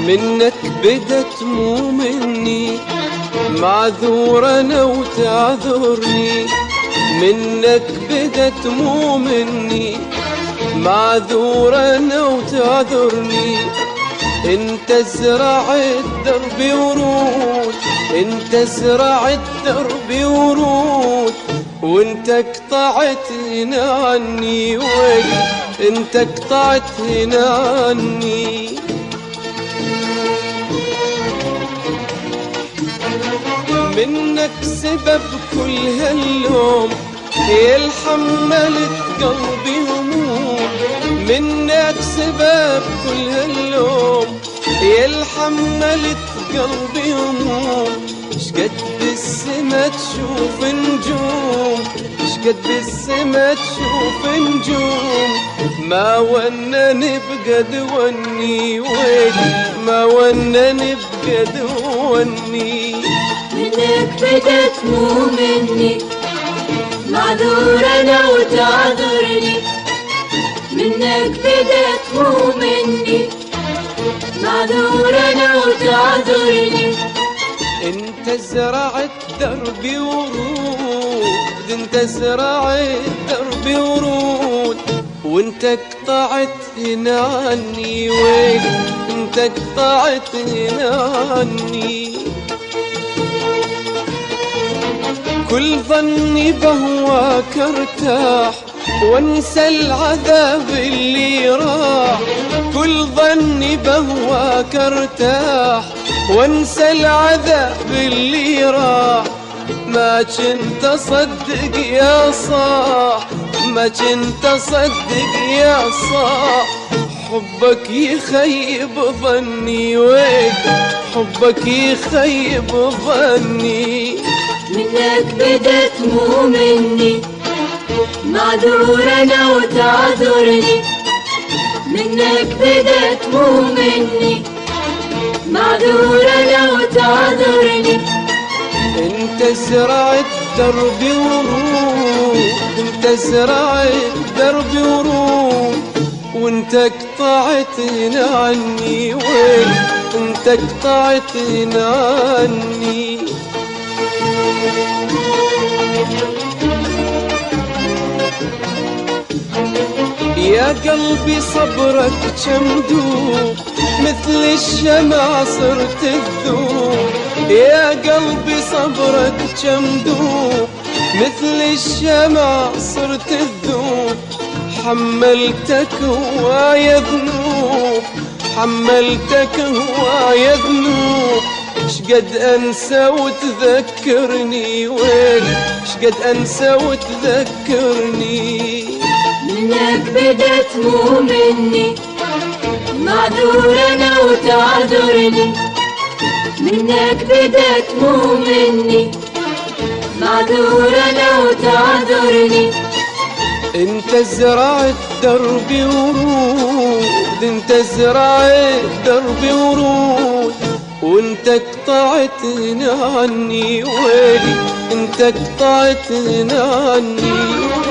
منك بدت مو مني، معذور انا وتعذرني. منك بدت مو مني، معذور انا وتعذرني. انت زرعت دربي ورود، انت زرعت دربي ورود، وانت قطعت هنا عني ويلي، انت قطعت هنا عني. منك سبب كل هاللوم، يا الحملت قلبي هموم. منك سبب كل هاللوم، يا الحملت قلبي هموم. شقد بالسما تشوف نجوم، شقد بالسما تشوف نجوم. ما ونني بقد وني ويلي، ما ونني بقد وني. منك بدت مو مني، معذور انا وتعذرني. منك بدت مو مني، معذور انا وتعذرني. انت زرعت دربي ورود، انت زرعت دربي ورود، وانت قطعت هنا عني ويلي، انت قطعت هنا عني. كل ظني بهواك ارتاح وانسى العذاب اللي راح. كل ظني بهواك ارتاح وانسى العذاب اللي راح. ما كنت اصدق يا صاح، ما كنت اصدق يا صاح. حبك يخيب ظني ويلي، حبك يخيب ظني. منك بدت مو مني، معذور انا وتعذرني. منك بدت مو مني، معذور انا وتعذرني. انت زرعت دربي ورود، انت زرعت دربي ورود، وانت قطعت هنا عني ويلي، انت قطعت هنا عني. يا قلبي صبرك كم دوب، مثل الشمع صرت تذوب. يا قلبي صبرك كم دوب، مثل الشمع صرت تذوب. حملتك هوايا ذنوب، حملتك هوايا ذنوب. شقد انسى وتذكرني ويلي، شقد انسى وتذكرني. منك بدت مو مني، معذور انا وتعذرني. منك بدت مو مني، معذور انا وتعذرني. انت زرعت دربي ورود، انت زرعت دربي ورود، وانت قطعت هنا عني ويلي، انت قطعت هنا عني.